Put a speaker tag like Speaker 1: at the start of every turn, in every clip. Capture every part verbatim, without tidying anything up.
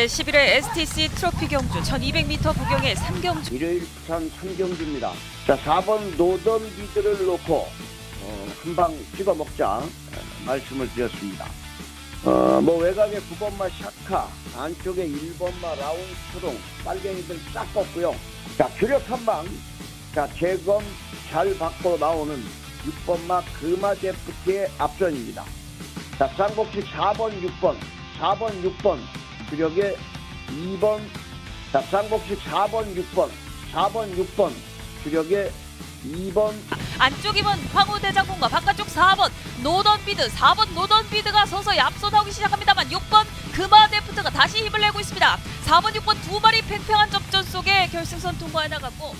Speaker 1: 제십일 회 에스티씨 트로피 경주 천이백 미터 부경의 삼 경주.
Speaker 2: 일요일 부산 삼 경주입니다. 자, 사 번 노던비드를 놓고 어, 한방 찍어 먹자 말씀을 드렸습니다. 어, 뭐 외곽에 구 번마 샤카, 안쪽에 일 번마 라운스트롱, 빨갱이들 싹 뽑고요. 자, 규력 한방, 자, 재검 잘 받고 나오는 육 번마 금화제프티의 앞전입니다. 자, 쌍복식 사 번, 육 번, 사 번, 육 번, 규력에 이 번, 자, 쌍복식 사 번, 육 번, 사 번, 육 번, 규력에 이 번.
Speaker 1: 안쪽 이 번 황후대장군과 바깥쪽 사 번 노던비드, 사 번 노던비드가 서서히 앞서 나오기 시작합니다만 육 번 금화데프트가 다시 힘을 내고 있습니다. 사 번, 육 번 두 마리 팽팽한 접전 속에 결승선 통과해 나갔고,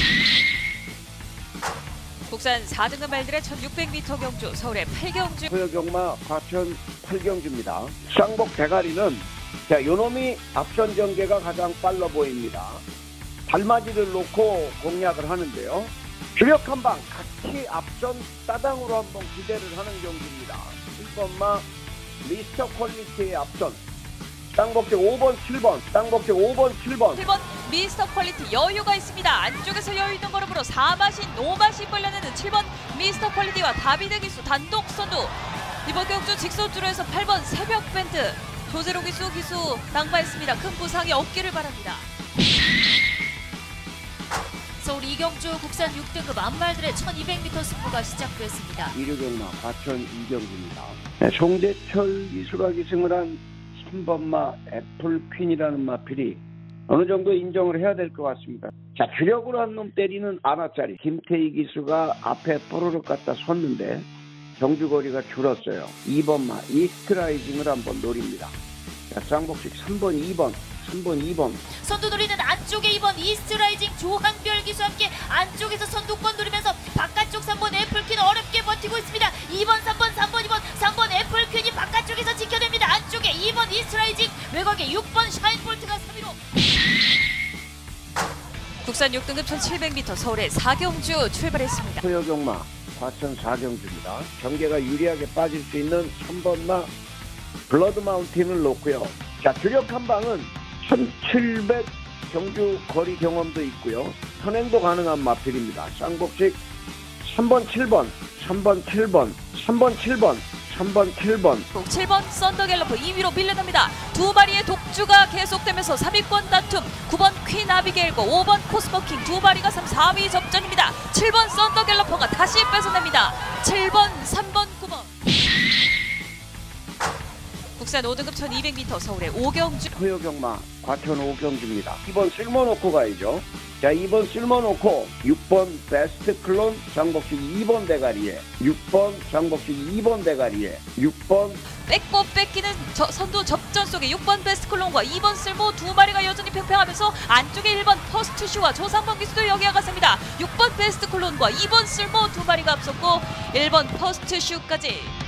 Speaker 1: 국산 사 등급 말들의 천육백 미터 경주 서울의 팔 경주.
Speaker 2: 소요경마 과천 팔 경주입니다. 쌍복 대가리는 자, 요놈이 앞선 전개가 가장 빨라 보입니다. 발맞이를 놓고 공략을 하는데요. 주력 한방 같이 앞선 따당으로 한번 기대를 하는 경기입니다. 칠 번마 미스터 퀄리티의 앞선, 쌍복식 오 번, 칠 번, 쌍복식 오 번, 칠 번.
Speaker 1: 칠 번 미스터 퀄리티 여유가 있습니다. 안쪽에서 여유 있는 걸음으로 사 마신 오 마신 벌려내는 칠 번 미스터 퀄리티와 다비드 기수 단독 선두. 이번 경주 직선주로에서 팔 번 새벽 밴드 조세로 기수 기수 낭바했습니다. 큰 부상이 없기를 바랍니다. 서울 이 경주 국산 육 등급 암말들의 천이백 미터 승부가 시작됐습니다.
Speaker 2: 일요경마 과천 이 경주입니다. 네, 송재철 이수가 기승을 한 삼 번마 애플퀸이라는 마필이 어느 정도 인정을 해야 될 것 같습니다. 자, 주력으로 한 놈 때리는 아나짜리 김태희 기수가 앞에 뽀로로 갖다 섰는데 경주거리가 줄었어요. 이 번마 이스트라이징을 한번 노립니다. 자, 쌍복식 삼 번, 이 번, 삼 번, 이 번.
Speaker 1: 선두 노리는 안쪽에 이 번 이스트라이징 조한별 기수와 함께 안쪽에서 선두권 노리면서 바깥쪽 삼 번 애플퀸 어렵게 버티고 있습니다. 이 번, 삼 번, 삼 번, 이 번, 삼 번 애플퀸이 바깥쪽에서 지켜냅니다. 안쪽에 이 번 이스트라이징, 외곽에 육 번 샤인볼트가 삼 위로. 국산 육 등급 천칠백 미터 서울의 사 경주 출발했습니다.
Speaker 2: 소요경마 과천 사 경주입니다. 경계가 유리하게 빠질 수 있는 삼 번마 블러드 마운틴을 놓고요. 자, 주력 한방은 천칠백 경주 거리 경험도 있고요. 선행도 가능한 마필입니다. 쌍복식 삼 번, 칠 번, 삼 번, 칠 번, 삼 번, 칠 번, 삼 번, 칠 번.
Speaker 1: 칠 번 썬더갤러프 이 위로 밀려납니다. 두 마리의 독주가 계속되면서 삼 위권 다툼. 구 번 퀸 아비게일과 오 번 코스모킹 두 마리가 삼, 사 위 접전입니다. 칠 번 썬더갤러퍼가 다시 뺏어냅니다. 칠 번, 삼 번, 구 번. 국산 오 등급 천이백 미터 서울의 오 경주.
Speaker 2: 소요경마 과천 오 경주입니다. 이 번 쓸모놓고 가야죠. 자, 이 번 쓸모놓고 육 번 베스트 클론 쌍복식 이 번 대가리에, 육 번 쌍복식 이 번 대가리에, 육 번
Speaker 1: 뺏고 뺏기는 저, 선두 접전 속에 육 번 베스트 클론과 이 번 쓸모 두 마리가 여전히 팽팽하면서 안쪽에 일 번 퍼스트 슈와 조삼번 기수도 여기에 갔습니다. 육 번 베스트 클론과 이 번 쓸모 두 마리가 앞섰고 일 번 퍼스트 슈까지